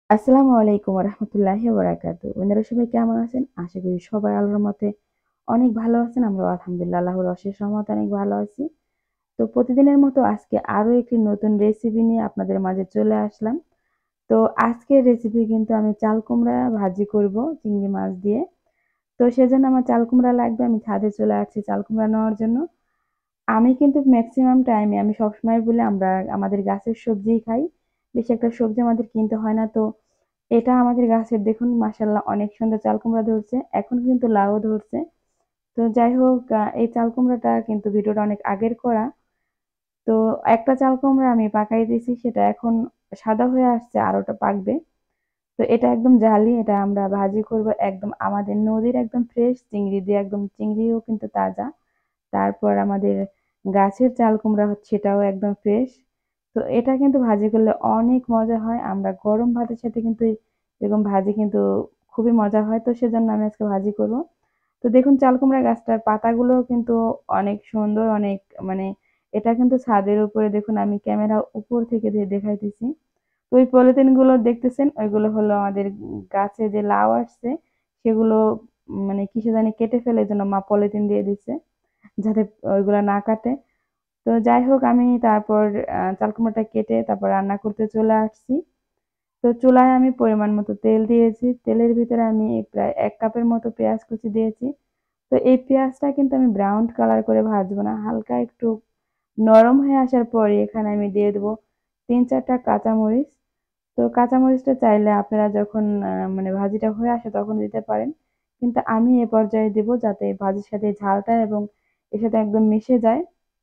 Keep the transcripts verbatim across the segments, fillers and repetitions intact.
আসসালামু আলাইকুম ওয়া রাহমাতুল্লাহি ওয়া বারাকাতুহু। বন্ধুরা সবাই কেমন আছেন? আশা করি সবাই আল্লাহর রহমতে অনেক ভালো আছেন। আমরাও আলহামদুলিল্লাহ আল্লাহর অশেষ রহমতে অনেক ভালো আছি। তো প্রতিদিনের মতো আজকে আরো একটি নতুন রেসিপি নিয়ে আপনাদের মাঝে চলে আসলাম। তো আজকের রেসিপি কিন্তু আমি চাল কুমড়া ভাজি করব চিংড়ি মাছ দিয়ে। তো সেজন্য আমার চাল কুমড়া লাগবে। আমি ছাদে চলে আসছি চাল কুমড়া নেওয়ার জন্য। আমি কিন্তু মেক্সিমাম টাইমে আমি সবসময় বলি আমরা আমাদের গাছের সবজিই খাই। বেশি একটা সবজি আমাদের কিনতে হয় না। তো এটা আমাদের গাছের দেখুন মাশাআল্লাহ অনেক সুন্দর চাল কুমড়া ধরছে। এখন কিন্তু লাউও ধরছে। তো যাই হোক আ এই চাল কুমড়াটা কিন্তু ভিডিওটা অনেক আগের করা। তো একটা চাল কুমড়া আমি পাকাই দিয়েছি সেটা এখন সাদা হয়ে আসছে আর ওটা পাকবে। তো এটা একদম জালি এটা আমরা ভাজি করব একদম আমাদের নদীর একদম ফ্রেশ চিংড়ি দিয়ে একদম চিংড়িও কিন্তু তাজা। তারপর আমাদের গাছের চাল কুমড়া হচ্ছে সেটাও একদম ফ্রেশ। তো এটা কিন্তু ভাজি করলে অনেক মজা হয়। আমরা গরম ভাতের সাথে কিন্তু এরকম ভাজি কিন্তু খুবই মজা হয়। তো সেজন্য আমি আজকে ভাজি করব। তো দেখুন চাল কুমড়া গাছটার পাতাগুলোও কিন্তু অনেক সুন্দর অনেক মানে এটা কিন্তু ছাদের উপরে দেখুন আমি ক্যামেরা উপর থেকে দিয়ে দেখাইতেছি। তো ওই পলিথিন গুলো দেখতেছেন ওইগুলো হলো আমাদের গাছে যে লাউ আসছে সেগুলো মানে কিসে জানি কেটে ফেলে এজন্য মা পলিথিন দিয়ে দিচ্ছে যাতে ওইগুলা না কাটে। তো যাই হোক আমি তারপর আ চাল কুমড়াটা কেটে তারপর রান্না করতে চলে আসছি। তো চুলায় আমি পরিমাণ মতো তেল দিয়েছি। তেলের ভিতরে আমি প্রায় এক কাপের মতো পেঁয়াজ কুচি দিয়েছি। তো এই পেঁয়াজটা কিন্তু আমি ব্রাউন কালার করে ভাজবো না। হালকা একটু নরম হয়ে আসার পরে এখানে আমি দিয়ে দেবো তিন চার টা কাঁচামরিচ। তো কাঁচামরিচটা চাইলে আপনারা যখন আ মানে ভাজিটা হয়ে আসে তখন দিতে পারেন। কিন্তু আমি এ পর্যায়ে দেব যাতে ভাজির সাথে ঝালটা এবং এর সাথে একদম মিশে যায়।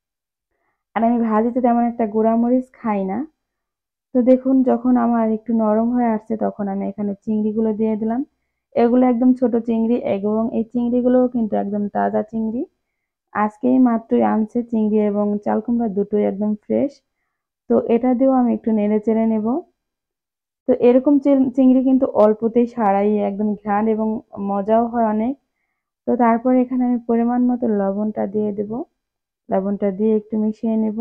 আর আমি ভাজিতে তেমন একটা গুঁড়া মরিচ খাই না। তো দেখুন যখন আমার একটু নরম হয়ে আসছে তখন আমি এখানে চিংড়িগুলো দিয়ে দিলাম। এগুলো একদম ছোট চিংড়ি এবং এই চিংড়িগুলোও কিন্তু একদম তাজা চিংড়ি। আজকেই মাত্রই আনছে চিংড়ি এবং চাল কুমড়া দুটোই একদম ফ্রেশ। তো এটা দিয়েও আমি একটু নেড়ে-চেড়ে নেব। তো এরকম চিল চিংড়ি কিন্তু অল্পতেই সারাই একদম ঘ্রাণ এবং মজাও হয় অনেক। তো তারপর এখানে আমি পরিমাণ মতো লবণটা দিয়ে দেব। লবণটা দিয়ে একটু মিশিয়ে নেব।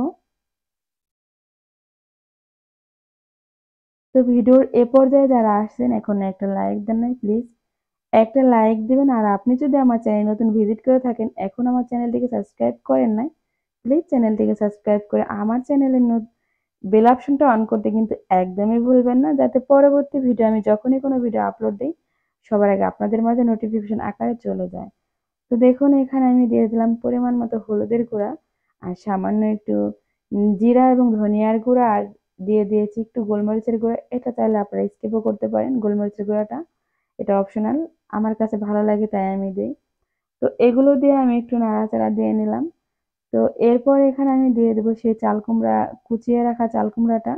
তো ভিডিওর এ পর্যায়ে যারা আসছেন এখনো একটা লাইক দেন নাই প্লিজ একটা লাইক দিবেন। আর আপনি যদি আমার চ্যানেল নতুন ভিজিট করে থাকেন এখন আমার চ্যানেলটিকে সাবস্ক্রাইব করেন নাই, প্লিজ চ্যানেলটিকে সাবস্ক্রাইব করে আমার চ্যানেলের নো বেল অপশনটা অন করতে কিন্তু একদমই ভুলবেন না যাতে পরবর্তী ভিডিও আমি যখনই কোনো ভিডিও আপলোড দেই সবার আগে আপনাদের মাঝে নোটিফিকেশন আকারে চলে যায়। তো দেখুন এখানে আমি দিয়ে দিলাম পরিমাণ মতো হলুদের গুঁড়া আর সামান্য একটু উম জিরা এবং ধনিয়ার গুঁড়া আর দিয়ে দিয়েছি একটু গোলমরিচের গুঁড়া। এটা চাইলে আপনারা স্কিপও করতে পারেন গোলমরিচের গুঁড়াটা। এটা অপশনাল। আমার কাছে ভালো লাগে তাই আমি দেই। তো এগুলো দিয়ে আমি একটু নাড়াচাড়া দিয়ে নিলাম। তো এরপর এখানে আমি দিয়ে দেব সেই চাল কুমড়া কুচিয়ে রাখা চাল কুমড়াটা।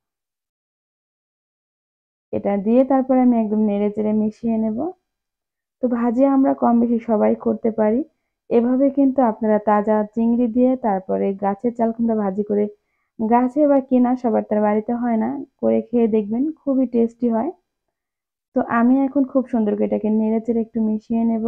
এটা দিয়ে তারপরে আমি একদম নেড়ে-চেড়ে মিশিয়ে নেব। তো ভাজি আমরা কম বেশি সবাই করতে পারি। এভাবে কিন্তু আপনারা তাজা চিংড়ি দিয়ে তারপরে গাছের চাল কুমড়া ভাজি করে গাছে বা কেনা সবার তার বাড়িতে হয় না, করে খেয়ে দেখবেন খুবই টেস্টি হয়। তো আমি এখন খুব সুন্দর করে এটাকে নেড়ে-চেড়ে একটু মিশিয়ে নেব।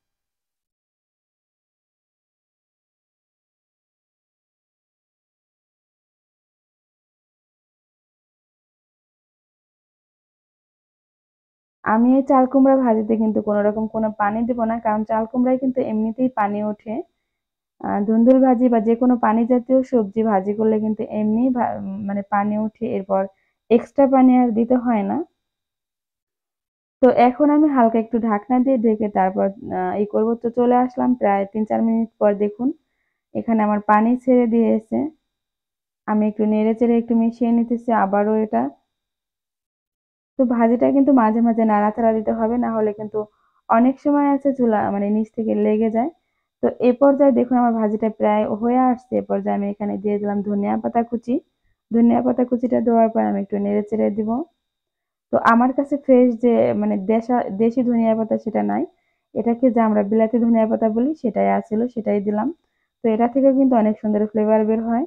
আমি এই চাল কুমড়া ভাজিতে কিন্তু কোনো রকম কোনো পানি দেব না। কারণ চাল কুমড়ায় কিন্তু এমনিতেই পানি ওঠে। আ ধুন্দুল ভাজি বা যেকোনো পানি জাতীয় সবজি ভাজি করলে কিন্তু এমনিই ভা মানে পানি উঠে এরপর এক্সট্রা পানি আর দিতে হয় না। তো এখন আমি হালকা একটু ঢাকনা দিয়ে ঢেকে তারপর আ ই করব। তো চলে আসলাম প্রায় তিন চার মিনিট পর দেখুন এখানে আমার পানি ছেড়ে দিয়েছে। আমি একটু নেড়ে-চেড়ে একটু মিশিয়ে নিতেছি আবারও এটা। তো ভাজিটা কিন্তু মাঝে, মাঝে নাড়াচাড়া দিতে হবে না হলে কিন্তু অনেক সময় আছে চুলা মানে নিচ থেকে লেগে যায়। তো এ পর্যায়ে দেখুন আমার ভাজিটা প্রায় হয়ে আসছে। এ পর্যায়ে আমি এখানে দিয়ে দিলাম ধনিয়া পাতা কুচি। ধনিয়া পাতা কুচিটা দেওয়ার পর আমি একটু নেড়ে-চেড়ে দিব। তো আমার কাছে ফ্রেশ যে মানে দেশা দেশি ধনিয়া পাতা সেটা নাই। এটাকে যে আমরা বিলাতি ধনিয়া পাতা বলি সেটাই আছিল সেটাই দিলাম। তো এটা থেকেও কিন্তু অনেক সুন্দর ফ্লেভার বের হয়।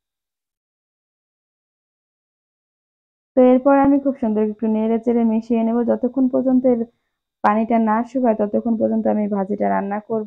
তো এরপর আমি খুব সুন্দর একটু নেড়ে-চেড়ে মিশিয়ে নেব যতক্ষণ পর্যন্ত এর পানিটা না শুকায় ততক্ষণ পর্যন্ত আমি ভাজিটা রান্না করব।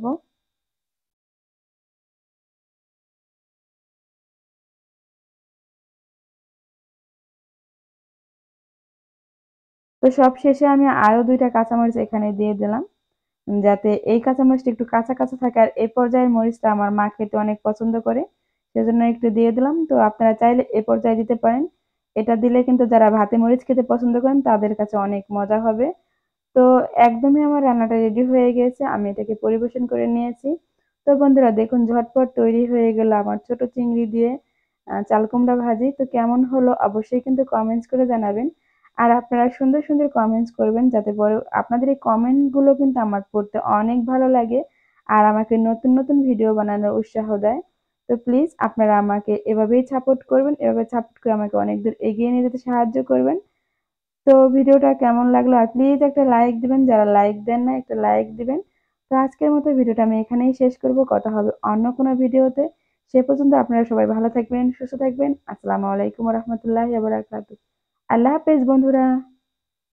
তো সব শেষে আমি আরও দুইটা কাঁচামরিচ এখানে দিয়ে দিলাম, যাতে এই কাঁচামরিচটা একটু কাঁচা কাঁচা থাকে। আর এই পর্যায়ের মরিচটা আমার মা খেতে অনেক পছন্দ করে, সেজন্য একটু দিয়ে দিলাম। তো আপনারা চাইলে এ পর্যায়ে দিতে পারেন। এটা দিলে কিন্তু যারা ভাতে মরিচ খেতে পছন্দ করেন তাদের কাছে অনেক মজা হবে। তো একদমই আমার রান্নাটা রেডি হয়ে গিয়েছে, আমি এটাকে পরিবেশন করে নিয়েছি। তো বন্ধুরা দেখুন ঝটপট তৈরি হয়ে গেল আমার ছোট চিংড়ি দিয়ে চাল কুমড়া ভাজি। তো কেমন হলো অবশ্যই কিন্তু কমেন্টস করে জানাবেন। আর আপনারা সুন্দর সুন্দর কমেন্টস করবেন, যাতে পরে আপনাদের এই কমেন্টগুলো কিন্তু আমার পড়তে অনেক ভালো লাগে আর আমাকে নতুন নতুন ভিডিও বানানোর উৎসাহ দেয়। তো প্লিজ আপনারা আমাকে এভাবেই সাপোর্ট করবেন, এভাবে সাপোর্ট করে আমাকে অনেক দূর এগিয়ে নিয়ে যেতে সাহায্য করবেন। তো ভিডিওটা কেমন লাগলো আর প্লিজ একটা লাইক দিবেন, যারা লাইক দেন না একটা লাইক দিবেন। তো আজকের মতো ভিডিওটা আমি এখানেই শেষ করব, কথা হবে অন্য কোনো ভিডিওতে। সে পর্যন্ত আপনারা সবাই ভালো থাকবেন, সুস্থ থাকবেন। আসসালামু আলাইকুম ওয়া রাহমাতুল্লাহি ওয়া বারাকাতুহু। আল্লাহ হাফেজ বন্ধুরা।